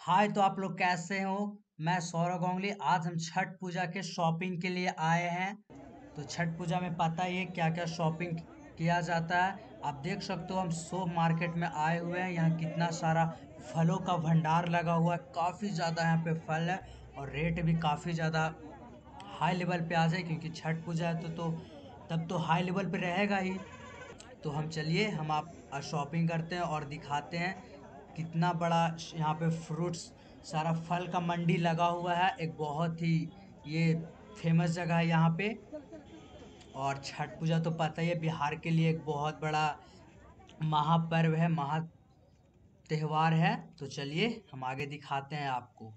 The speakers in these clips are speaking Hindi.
हाय, तो आप लोग कैसे हो। मैं सौरव गांगुली। आज हम छठ पूजा के शॉपिंग के लिए आए हैं। तो छठ पूजा में पता ही है क्या क्या शॉपिंग किया जाता है। आप देख सकते हो हम सोप मार्केट में आए हुए हैं। यहाँ कितना सारा फलों का भंडार लगा हुआ है। काफ़ी ज़्यादा यहाँ पे फल है और रेट भी काफ़ी ज़्यादा हाई लेवल पे आ जाए, क्योंकि छठ पूजा है तो तब तो हाई लेवल पे रहेगा ही। तो हम चलिए हम आप शॉपिंग करते हैं और दिखाते हैं कितना बड़ा यहाँ पे फ्रूट्स सारा फल का मंडी लगा हुआ है। एक बहुत ही ये फेमस जगह है यहाँ पे। और छठ पूजा तो पता ही है बिहार के लिए एक बहुत बड़ा महापर्व है, महा त्योहार है। तो चलिए हम आगे दिखाते हैं आपको।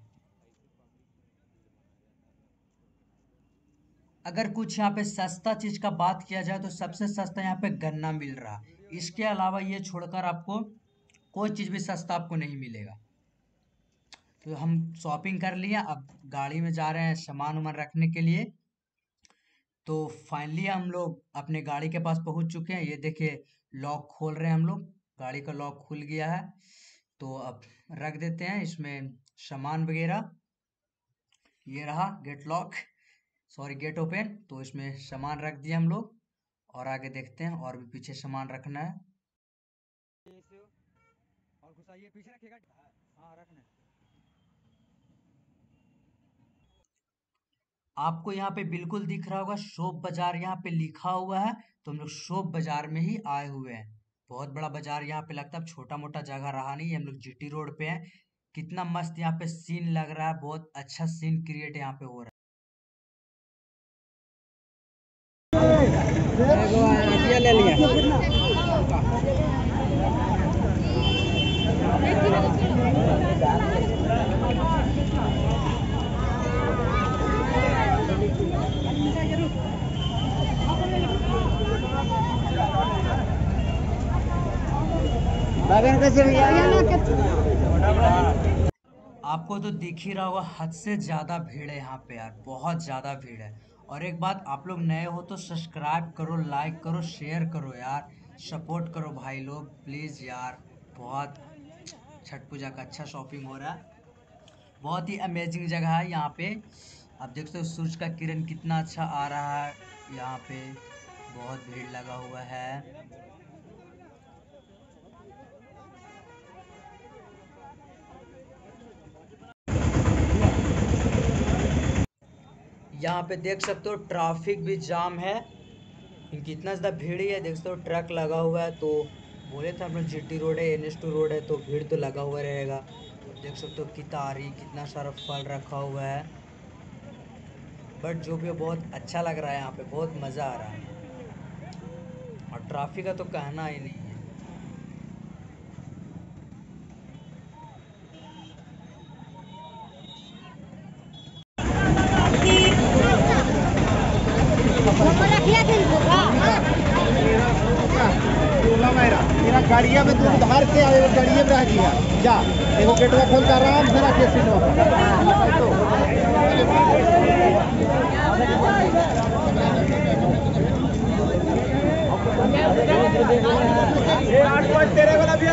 अगर कुछ यहाँ पे सस्ता चीज का बात किया जाए तो सबसे सस्ता यहाँ पे गन्ना मिल रहा है। इसके अलावा ये छोड़कर आपको कोई चीज भी सस्ता आपको नहीं मिलेगा। तो हम शॉपिंग कर लिए, अब गाड़ी में जा रहे हैं सामान वामान रखने के लिए। तो फाइनली हम लोग अपने गाड़ी के पास पहुंच चुके हैं। ये देखिए, लॉक खोल रहे हैं हम लोग। गाड़ी का लॉक खुल गया है। तो अब रख देते हैं इसमें सामान वगैरह। ये रहा gate lock, sorry gate open. तो इसमें सामान रख दिए हम लोग और आगे देखते हैं और भी पीछे सामान रखना है। और घुसाइए, पीछे रखिएगा। हाँ, रखना है। आपको यहाँ पे बिल्कुल दिख रहा होगा शोप बाजार यहाँ पे लिखा हुआ है। तो हम लोग शोप बाजार में ही आए हुए हैं। बहुत बड़ा बाजार यहाँ पे लगता है, छोटा मोटा जगह रहा नहीं। हम लोग जीटी रोड पे हैं। कितना मस्त यहाँ पे सीन लग रहा है, बहुत अच्छा सीन क्रिएट यहाँ पे हो रहा है। ले लिया। आपको तो दिख ही रहा होगा, हद से ज्यादा भीड़ है यहाँ पे यार, बहुत ज्यादा भीड़ है। और एक बात, आप लोग नए हो तो सब्सक्राइब करो, लाइक करो, शेयर करो यार। सपोर्ट करो भाई लोग, प्लीज यार। बहुत छठ पूजा का अच्छा शॉपिंग हो रहा है। बहुत ही अमेजिंग जगह है यहाँ पे। आप देख सकते हो सूरज का किरण कितना अच्छा आ रहा है यहाँ पे। बहुत भीड़ लगा हुआ है। यहाँ पे देख सकते हो ट्रैफिक भी जाम है, क्योंकि इतना ज़्यादा भीड़ ही है। देख सकते हो ट्रक लगा हुआ है। तो बोले थे हम लोग जीटी रोड है, NH2 रोड है, तो भीड़ तो लगा हुआ रहेगा। देख सकते हो कितारी कितना सारा फल रखा हुआ है। बट जो भी है बहुत अच्छा लग रहा है, यहाँ पे बहुत मज़ा आ रहा है। और ट्रैफिक का तो कहना ही नहीं है। गाड़िया में तुम उधार के आए, गाड़िया में रह गया जा। एगो गेटवा खोल कर आराम से रखे सीटवा पर। तेरे वाला भैया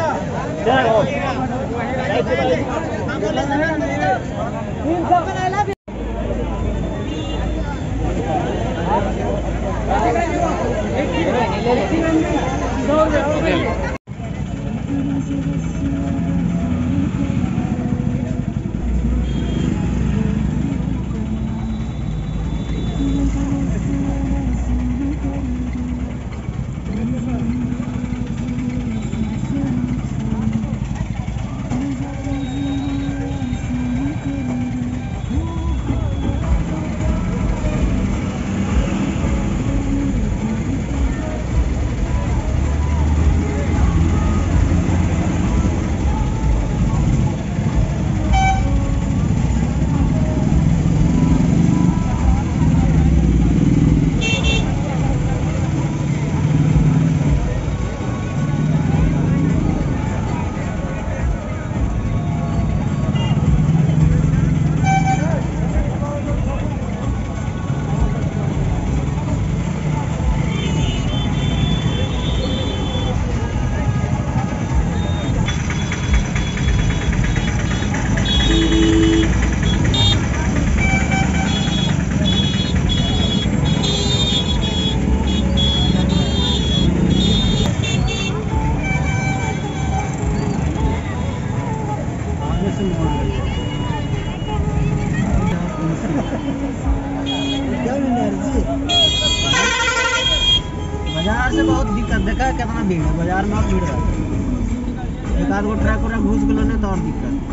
बाजार से बहुत दिक्कत देखा कितना भीड़ है बाजार में और भीड़ है एक आध गो ट्रक उरक घुस गलो नहीं तो और दिक्कत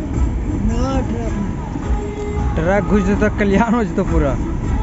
ट्रक घुस तो कल्याण हो जतो पूरा।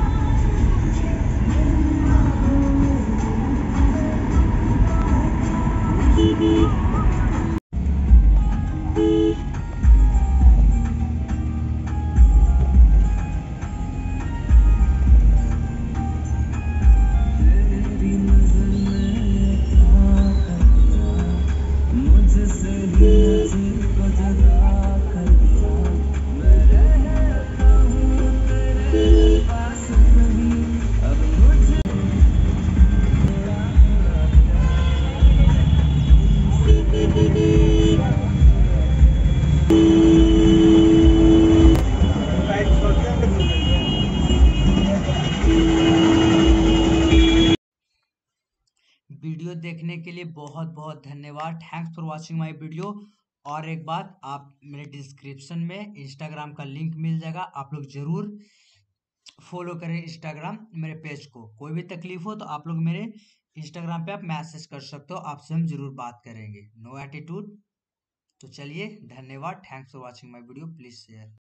वीडियो देखने के लिए बहुत बहुत धन्यवाद। Thanks for watching my video. और एक बात, आप मेरे डिस्क्रिप्शन में इंस्टाग्राम का लिंक मिल जाएगा, आप लोग जरूर फॉलो करें इंस्टाग्राम मेरे पेज को। कोई भी तकलीफ हो तो आप लोग मेरे इंस्टाग्राम पे आप मैसेज कर सकते हो, आपसे हम जरूर बात करेंगे। No attitude. तो चलिए, धन्यवाद। Thanks for watching my video. Please share.